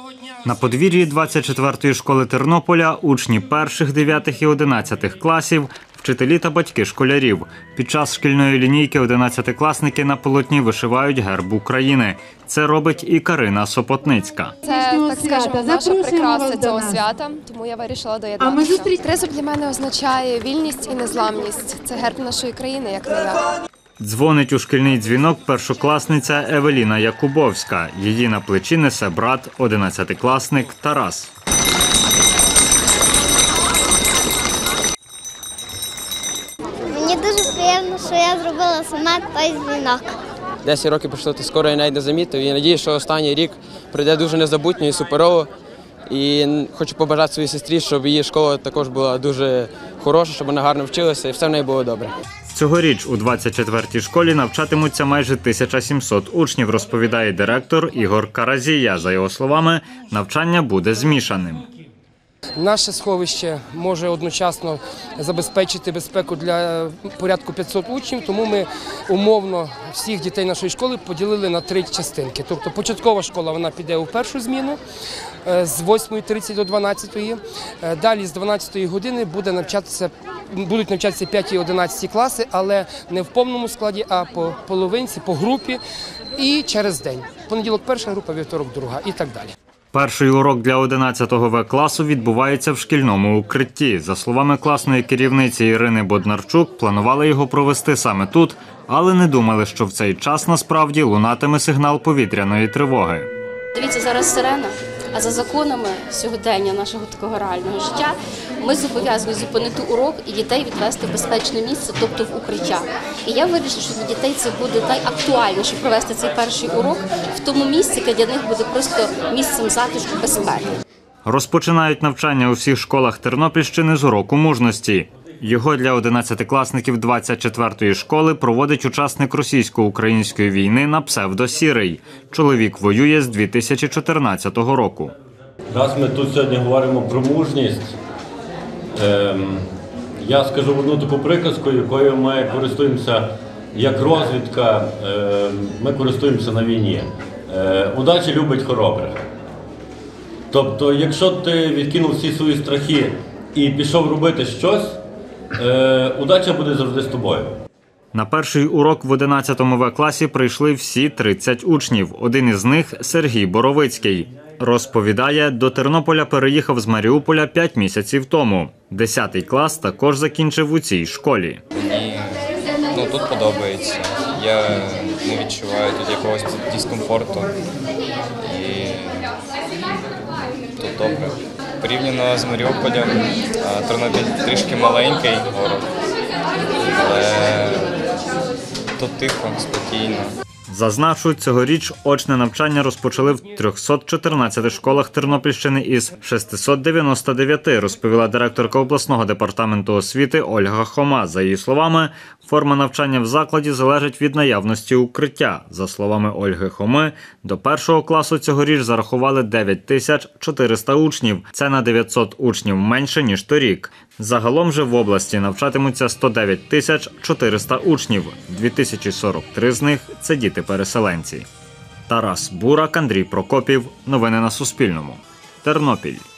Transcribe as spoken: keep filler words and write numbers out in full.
На подвір'ї двадцять четвертої школи Тернополя учні перших, дев'ятих і одинадцятих класів, вчителі та батьки школярів. Під час шкільної лінійки одинадцятикласники на полотні вишивають герб України. Це робить і Карина Сопотницька. Це, так скажемо, наша прикраса цього свята, тому я вирішила доєднатися. Тризуб для мене означає вільність і незламність. Це герб нашої країни, як не я. Дзвонить у шкільний дзвінок першокласниця Евеліна Якубовська. Її на плечі несе брат, одинадцятикласник Тарас. Мені дуже приємно, що я зробила сама той дзвінок. Десять років пройшло, то скоро я навіть не замітив. І надію, що останній рік пройде дуже незабутньо і суперово. І хочу побажати своїй сестрі, щоб її школа також була дуже хороша, щоб вона гарно вчилася і все в неї було добре. Цьогоріч у двадцять четвертій школі навчатимуться майже тисяча сімсот учнів, розповідає директор Ігор Каразія. За його словами, навчання буде змішаним. Наше сховище може одночасно забезпечити безпеку для порядку п'ятсот учнів, тому ми умовно всіх дітей нашої школи поділили на три частинки. Тобто початкова школа вона піде у першу зміну з восьмої тридцять до дванадцятої. Далі з дванадцятої години буде навчатися, будуть навчатися п'яті і одинадцяті класи, але не в повному складі, а по половинці, по групі і через день. Понеділок перша група, вівторок друга і так далі. Перший урок для одинадцятого Ве класу відбувається в шкільному укритті. За словами класної керівниці Ірини Боднарчук, планували його провести саме тут, але не думали, що в цей час насправді лунатиме сигнал повітряної тривоги. Дивіться, зараз сирена, а за законами сьогодення нашого такого реального життя ми зобов'язані зупинити урок і дітей відвести в безпечне місце, тобто в укриття. І я вирішила, що для дітей це буде найактуальніше провести цей перший урок в тому місці, яке для них буде просто місцем затишку, безпеки. Розпочинають навчання у всіх школах Тернопільщини з уроку мужності. Його для одинадцятикласників двадцять четвертої школи проводить учасник російсько-української війни на псевдо Сірий. Чоловік воює з дві тисячі чотирнадцятого року. Раз ми тут сьогодні говоримо про мужність, ем, я скажу одну таку приказку, якою ми користуємося як розвідка, ем, ми користуємося на війні. Е, удача любить хоробрих. Тобто, якщо ти відкинув всі свої страхи і пішов робити щось, Е, удача буде завжди з тобою. На перший урок в одинадцятому Ве класі прийшли всі тридцять учнів. Один із них – Сергій Боровицький. Розповідає, до Тернополя переїхав з Маріуполя п'ять місяців тому. Десятий клас також закінчив у цій школі. Мені ну, тут подобається. Я не відчуваю тут якогось дискомфорту. І тут добре. Порівняно з Маріуполем, Тернопіль трішки маленький город, але тут тихо, спокійно. Зазначу, цьогоріч очне навчання розпочали в трьохсот чотирнадцяти школах Тернопільщини із шестисот дев'яноста дев'яти, розповіла директорка обласного департаменту освіти Ольга Хома. За її словами, форма навчання в закладі залежить від наявності укриття. За словами Ольги Хоми, до першого класу цьогоріч зарахували дев'ять тисяч чотириста учнів. Це на дев'ятсот учнів менше, ніж торік. Загалом же в області навчатимуться сто дев'ять тисяч чотириста учнів. дві тисячі сорок три з них – це діти-переселенці. Тарас Бурак, Андрій Прокопів. Новини на Суспільному. Тернопіль.